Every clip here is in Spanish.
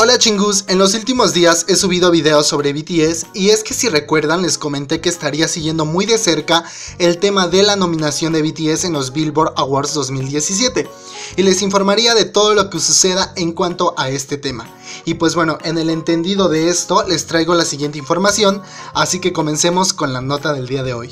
Hola chingus, en los últimos días he subido videos sobre BTS y es que si recuerdan les comenté que estaría siguiendo muy de cerca el tema de la nominación de BTS en los Billboard Awards 2017 y les informaría de todo lo que suceda en cuanto a este tema. Y pues bueno, en el entendido de esto les traigo la siguiente información, así que comencemos con la nota del día de hoy.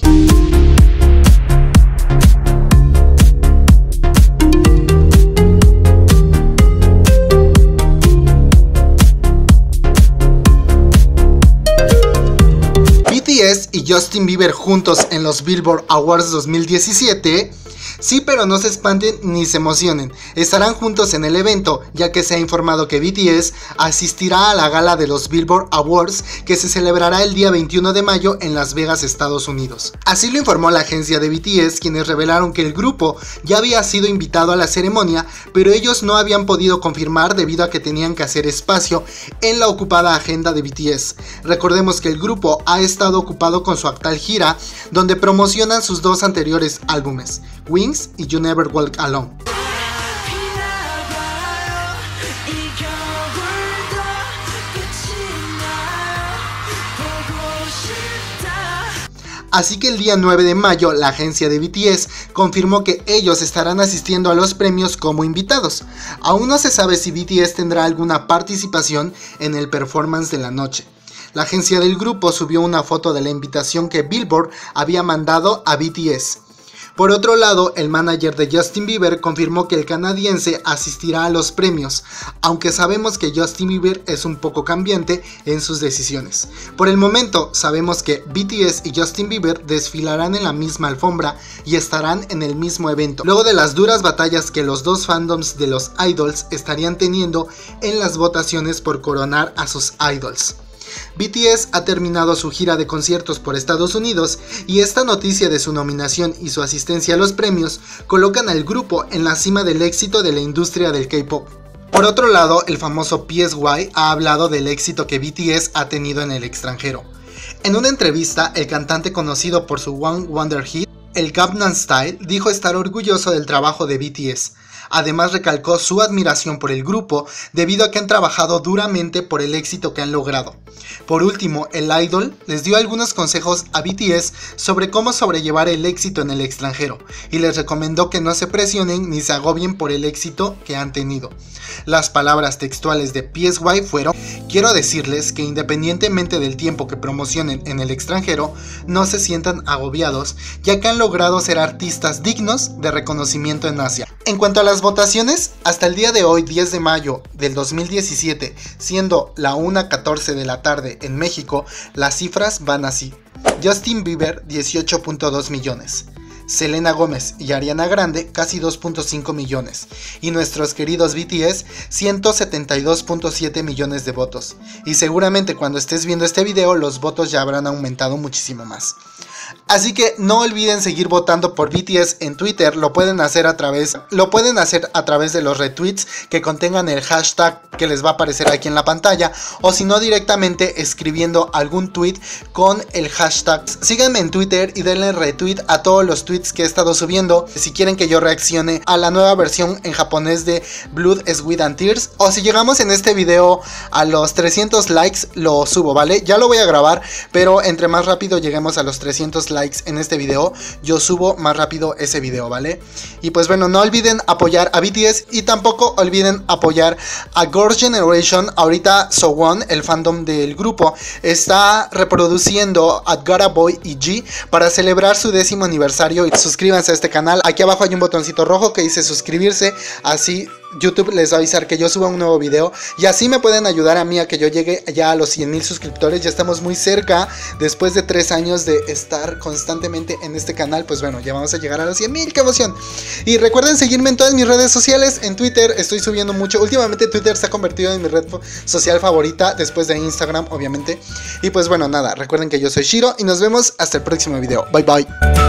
BTS y Justin Bieber juntos en los Billboard Awards 2017. Sí, pero no se espanten ni se emocionen, estarán juntos en el evento, ya que se ha informado que BTS asistirá a la gala de los Billboard Awards que se celebrará el día 21 de mayo en Las Vegas, Estados Unidos. Así lo informó la agencia de BTS, quienes revelaron que el grupo ya había sido invitado a la ceremonia, pero ellos no habían podido confirmar debido a que tenían que hacer espacio en la ocupada agenda de BTS. Recordemos que el grupo ha estado ocupado con su actual gira, donde promocionan sus dos anteriores álbumes, Wings y You Never Walk Alone. Así que el día 9 de mayo la agencia de BTS confirmó que ellos estarán asistiendo a los premios como invitados. Aún no se sabe si BTS tendrá alguna participación en el performance de la noche. La agencia del grupo subió una foto de la invitación que Billboard había mandado a BTS. Por otro lado, el manager de Justin Bieber confirmó que el canadiense asistirá a los premios, aunque sabemos que Justin Bieber es un poco cambiante en sus decisiones. Por el momento, sabemos que BTS y Justin Bieber desfilarán en la misma alfombra y estarán en el mismo evento, luego de las duras batallas que los dos fandoms de los idols estarían teniendo en las votaciones por coronar a sus idols. BTS ha terminado su gira de conciertos por Estados Unidos y esta noticia de su nominación y su asistencia a los premios colocan al grupo en la cima del éxito de la industria del K-pop. Por otro lado, el famoso PSY ha hablado del éxito que BTS ha tenido en el extranjero. En una entrevista, el cantante conocido por su One Wonder Hit, el Gangnam Style, dijo estar orgulloso del trabajo de BTS. Además recalcó su admiración por el grupo debido a que han trabajado duramente por el éxito que han logrado. Por último, el idol les dio algunos consejos a BTS sobre cómo sobrellevar el éxito en el extranjero y les recomendó que no se presionen ni se agobien por el éxito que han tenido. Las palabras textuales de PSY fueron: "Quiero decirles que independientemente del tiempo que promocionen en el extranjero, no se sientan agobiados, ya que han logrado ser artistas dignos de reconocimiento en Asia". En cuanto a las votaciones, hasta el día de hoy, 10 de mayo del 2017, siendo la 1:14 de la tarde en México, las cifras van así: Justin Bieber 18.2 millones, Selena Gómez y Ariana Grande casi 2.5 millones y nuestros queridos BTS 172.7 millones de votos. Y seguramente cuando estés viendo este video los votos ya habrán aumentado muchísimo más. Así que no olviden seguir votando por BTS en Twitter, lo pueden hacer a través de los retweets que contengan el hashtag que les va a aparecer aquí en la pantalla, o si no directamente escribiendo algún tweet con el hashtag. Síganme en Twitter y denle retweet a todos los tweets que he estado subiendo si quieren que yo reaccione a la nueva versión en japonés de Blood, Sweat and Tears, o si llegamos en este video a los 300 likes lo subo, ¿vale? Ya lo voy a grabar, pero entre más rápido lleguemos a los 300 likes en este video, yo subo más rápido ese video, ¿vale? Y pues bueno, no olviden apoyar a BTS y tampoco olviden apoyar a Girls' Generation. Ahorita SoWon, el fandom del grupo, está reproduciendo a Gotta Boy y G para celebrar su 10º aniversario. Y suscríbanse a este canal, aquí abajo hay un botoncito rojo que dice suscribirse, así YouTube les va a avisar que yo suba un nuevo video y así me pueden ayudar a mí a que yo llegue ya a los 100,000 suscriptores. Ya estamos muy cerca, después de 3 años de estar constantemente en este canal, pues bueno, ya vamos a llegar a los 100,000, ¡qué emoción! Y recuerden seguirme en todas mis redes sociales. En Twitter estoy subiendo mucho, últimamente Twitter se ha convertido en mi red social favorita después de Instagram, obviamente. Y pues bueno, nada, recuerden que yo soy Shiro y nos vemos hasta el próximo video, bye bye.